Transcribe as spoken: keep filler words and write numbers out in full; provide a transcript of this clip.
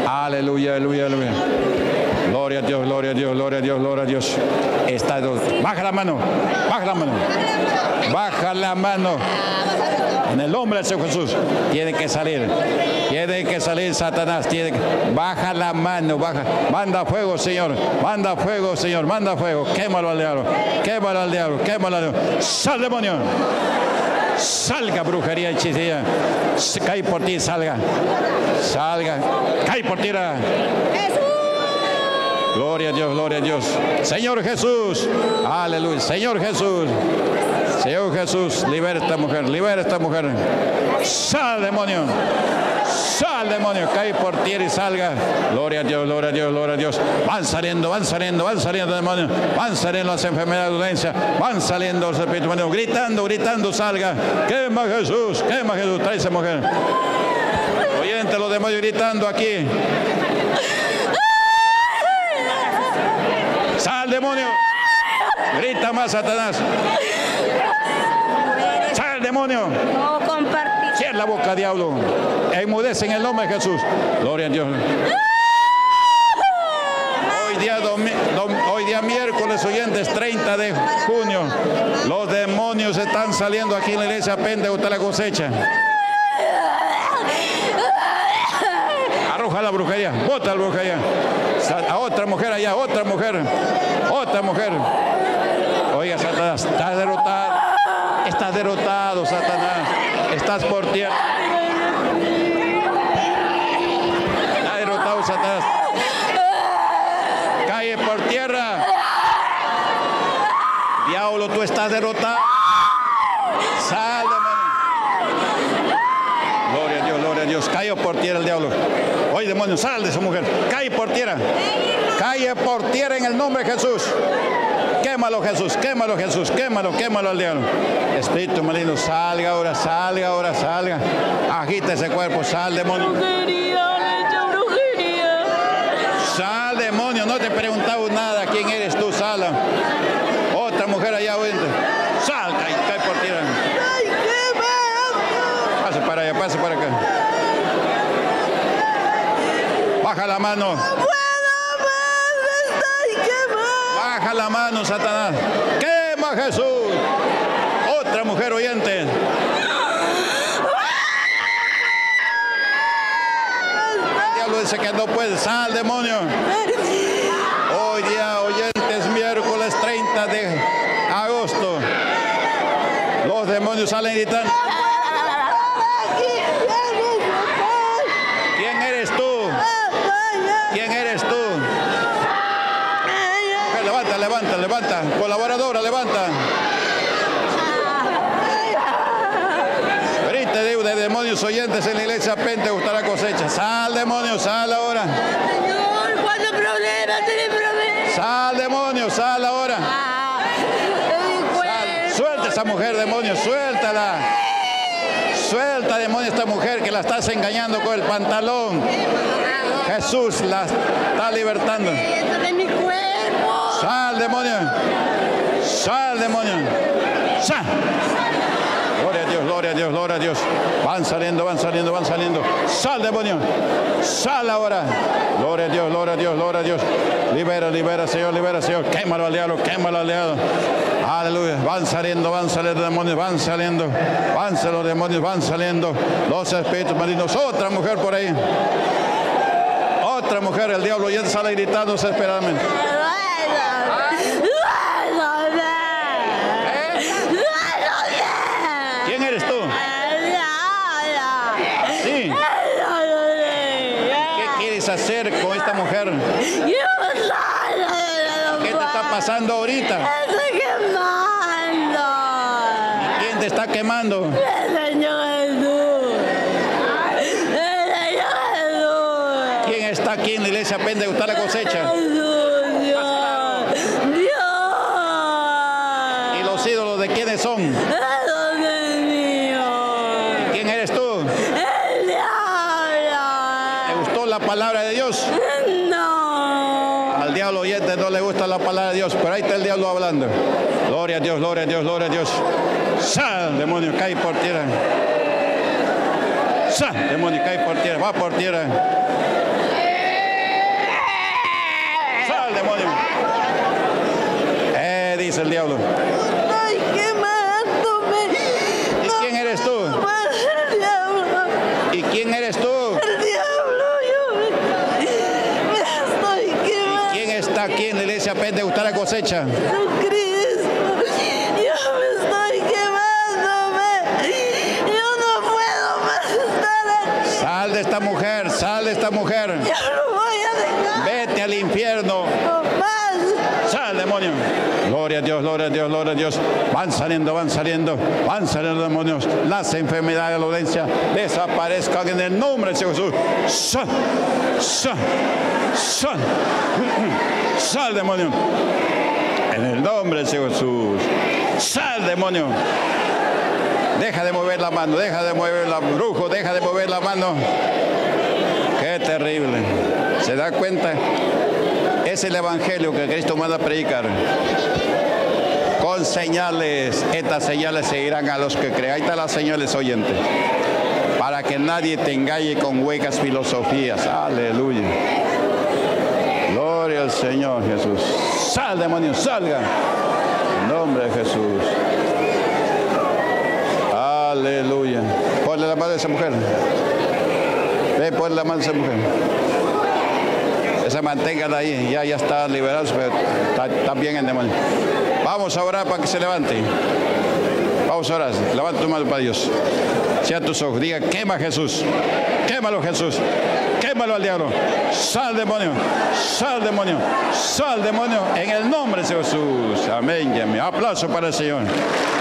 Aleluya, aleluya, aleluya. Gloria a Dios, gloria a Dios, gloria a Dios, gloria a Dios. Está, baja la mano, baja la mano. Baja la mano. En el nombre del Señor Jesús. Tiene que salir. Tiene que salir Satanás. Tiene que... Baja la mano, baja. Manda fuego, Señor. Manda fuego, Señor. Manda fuego. Quémalo al diablo. Quémalo al diablo. Quémalo al diablo. Sal, demonio. Salga, brujería, hechicería. Cae por ti, salga. Salga. Cae por ti. Gloria a Dios, gloria a Dios. Señor Jesús. Aleluya. Señor Jesús. Señor Jesús, libera a esta mujer, libera a esta mujer. Sal, demonio. Sal, demonio. Cae por tierra y salga. Gloria a Dios, gloria a Dios, gloria a Dios. Van saliendo, van saliendo, van saliendo, demonios. Van saliendo las enfermedades de dolencia. Van saliendo los espíritus malignos. Gritando, gritando, salga. Quema Jesús, quema Jesús. Trae esa mujer. Oyente los demonios gritando aquí. Sal, demonio. Grita más, Satanás. Sal, demonio. No compartir. Cierra la boca, diablo. Enmudece en el nombre de Jesús. Gloria a Dios. Hoy día, domi, dom, hoy día miércoles, oyentes, treinta de junio. Los demonios están saliendo aquí en la iglesia Pentecostal la cosecha. Arroja la brujería. Bota la brujería. A otra mujer allá, otra mujer. Otra mujer. Oiga, Satanás, estás derrotado. Estás derrotado, Satanás. Estás por tierra. Estás derrotado, Satanás. Cae por tierra. Diablo, tú estás derrotado. Sal, demonio. Gloria a Dios, gloria a Dios. Cae por tierra el diablo. Oye, demonio, sal de esa mujer. Cae por tierra. Cae por tierra en el nombre de Jesús. Quémalo, Jesús, quémalo, Jesús, quémalo, quémalo al diablo. Espíritu maligno, salga ahora, salga ahora, salga. Agita ese cuerpo, sal, demonio. Brujería, le he hecho brujería. Sal, demonio, no te preguntaba nada. ¿Quién eres tú? Sal. Otra mujer allá, oyente. Sal, cae, cae por tierra. Ay, qué Pase para allá, pase para acá. Baja la mano. Baja la mano, Satanás. Quema Jesús. Otra mujer oyente. El diablo dice que no puede. Sal, demonio. Hoy día, oyentes, miércoles treinta de agosto. Los demonios salen gritando. ¿Quién eres tú? ¿Quién eres tú? Levanta, levanta, levanta. Colaboradora, levanta. Grite de demonios oyentes en la iglesia Pentecostal la cosecha. Sal, demonio, sal ahora. Señor, ¿cuántos problemas? ¿Tiene problemas? Sal, demonio, sal ahora. Sal. Suelta esa mujer, demonio, suéltala. Suelta, demonio, esta mujer que la estás engañando con el pantalón. Jesús la está libertando. De mi cuerpo. Sal, demonio. Sal, demonio. Sal. Gloria a Dios, gloria a Dios, gloria a Dios. Van saliendo, van saliendo, van saliendo. Sal, demonio. Sal ahora. Gloria a Dios, gloria a Dios, gloria a Dios. Libera, libera, Señor, libera, Señor. Quémalo al diablo, quémalo al diablo. Aleluya. Van saliendo, van saliendo demonios, van saliendo. Van saliendo los demonios, van saliendo los espíritus malignos. Otra mujer por ahí. Otra mujer, el diablo ya sale gritando desesperadamente. ¿Quién eres tú? Sí. ¿Qué quieres hacer con esta mujer? ¿Qué te está pasando ahorita? Estoy quemando. ¿Quién te está quemando? El Señor Jesús. El Señor Jesús. ¿Quién está aquí en la iglesia Pentecostal la cosecha? Jesús, Dios. Dios. ¿Y los ídolos de quiénes son? Eso es mío. ¿Quién eres tú? El diablo. ¿Te gustó la palabra de Dios? No. Al diablo oyente no le gusta la palabra de Dios, pero ahí está el diablo hablando. Gloria a Dios, gloria a Dios, gloria a Dios. Sal, demonio, cae por tierra. Sal, demonio, cae por tierra, va por tierra. dice el diablo? Estoy quemándome. ¿Y quién eres tú? El diablo. ¿Y quién eres tú? El diablo, yo me, me estoy quemando. ¿Quién está aquí en la iglesia pentecostal la cosecha? Cristo, yo me estoy quemándome. Yo no puedo más estar aquí. Sal de esta mujer, sal de esta mujer. Yo no voy a dejar Vete al infierno. más. Sal, demonio. Gloria a Dios, gloria a Dios, gloria a Dios. Van saliendo, van saliendo, van saliendo demonios. Las enfermedades, la dolencia desaparezcan en el nombre de Jesús. Sal, sal, sal. Sal, demonio. En el nombre de Jesús. Sal, demonio. Deja de mover la mano, deja de mover la brujo, deja de mover la mano. Qué terrible. ¿Se da cuenta? Es el evangelio que Cristo manda a predicar. Con señales, estas señales seguirán a los que crean. Ahí están las señales, oyentes. Para que nadie te engañe con huecas filosofías. Aleluya. Gloria al Señor Jesús. Sal, demonio, salga. En nombre de Jesús. Aleluya. Ponle la mano a esa mujer. Ve, ponle la mano a esa mujer. Esa manténgala ahí. Ya, ya está liberado, pero está, está bien el demonio. Vamos a orar para que se levante. Vamos a orar. Levanta tu mano para Dios. Cierra tus ojos. Diga, quema a Jesús. Quémalo, Jesús. Quémalo al diablo. Sal, demonio. Sal, demonio. Sal, demonio. En el nombre de Jesús. Amén y amén. Aplauso para el Señor.